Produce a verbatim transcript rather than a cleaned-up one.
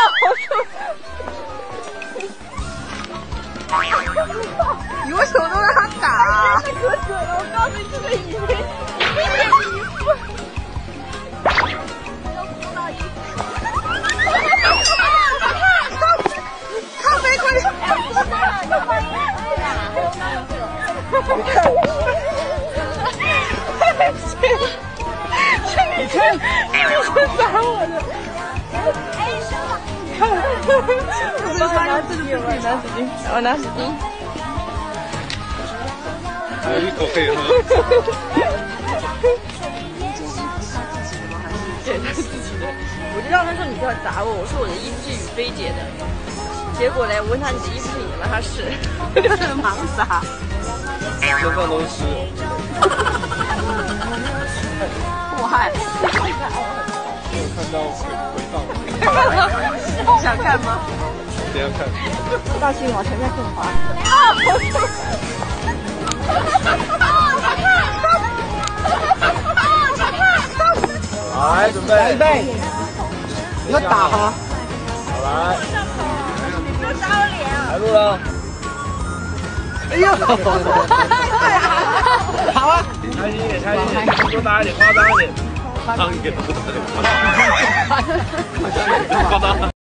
你为什么都让他打啊？ 真的可准了！我告诉你，这个已经一点一步。 他没关系。 哎，我真的有欢迎你啦！ 你看我。你看，你是打我的。 哎，什么？ 我拿这个自己拿纸巾，我拿纸巾。 还有一口可以喝。 对，他是自己的。我就让他说你不要砸我，我说我的衣服是雨菲姐的。结果嘞，我问他你的衣服是你的吗？他是，就是盲撒。 身上都是湿。 祸害。 我看到回放。 想看吗？ 等下看。 大新往前面更滑。 来，准备， 预备，你要打哈。 好来。 你不要打我脸啊！ 来录了。 哎呀！好啊！ 开心一点，开心一点，多打一点，夸张一点，夸张一点，夸张。